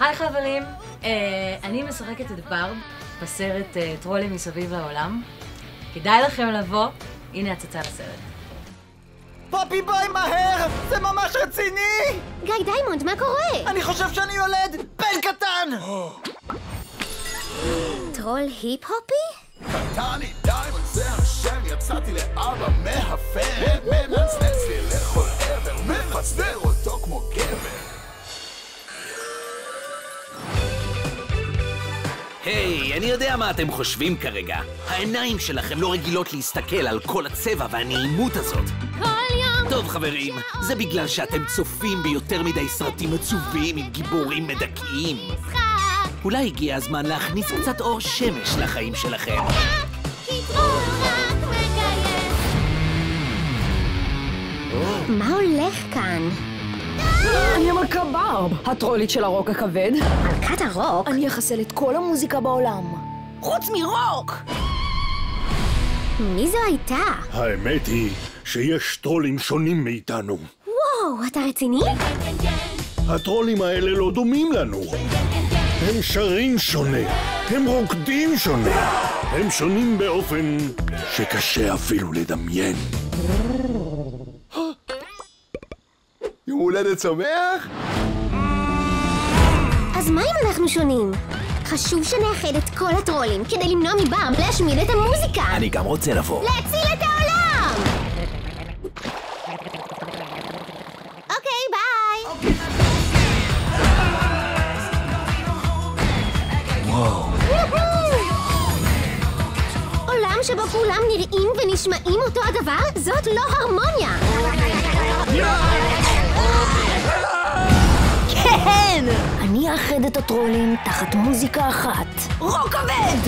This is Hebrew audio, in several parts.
היי חברים, אני משחקת את ברב בסרט טרולים מסביב לעולם. כדאי לכם לבוא, הנה הצצה לסרט. פופי בואי מהר! זה ממש רציני! גיא דיימונד, מה קורה? אני חושב שאני יולד בן קטן! טרול היפ-הופי? קטני דיימונד זה השם, יצאתי לאבא מהפר מנצנץ לי לכל עבר, מפסדר אותו כמו גבר. היי, אני יודע מה אתם חושבים כרגע. העיניים שלכם לא רגילות להסתכל על כל הצבע והנעימות הזאת. כל יום! טוב חברים, זה בגלל שאתם צופים ביותר מדי סרטים עצובים עם גיבורים מדכאים. אולי הגיע הזמן להכניס קצת אור שמש לחיים שלכם. כי טרול רק מגייס. מה הולך כאן? אני המלכה ברב, הטרולית של הרוק הכבד. מלכת הרוק? אני אחסל את כל המוזיקה בעולם. חוץ מרוק! מי זו הייתה? האמת היא שיש טרולים שונים מאיתנו. וואו, אתה רציני? הטרולים האלה לא דומים לנו. הם שרים שונה, הם רוקדים שונה. הם שונים באופן שקשה אפילו לדמיין. יום הולדת שמח? אז מה אם אנחנו שונים? חשוב שנאחד את כל הטרולים כדי למנוע מברב להשמיד את המוזיקה. אני גם רוצה לבוא. להציל את העולם! אוקיי, ביי! וואו. עולם שבו כולם נראים ונשמעים אותו הדבר? זאת לא הרמוניה! כן! אני אאחד את הטרולים תחת מוזיקה אחת. רוק כבד!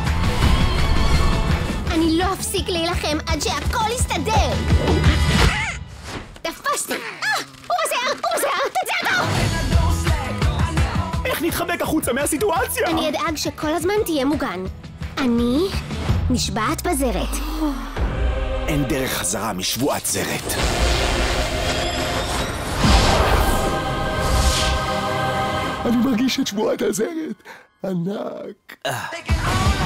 אני לא אפסיק להילחם עד שהכל יסתדר! תפסתי! הוא בזהר! תצא אותו! איך נתחבק החוצה מהסיטואציה? אני אדאג שכל הזמן תהיה מוגן. אני נשבעת בזרת. אין דרך חזרה משבועת זרת. אני מרגיש את שבועת הזרת. ענק.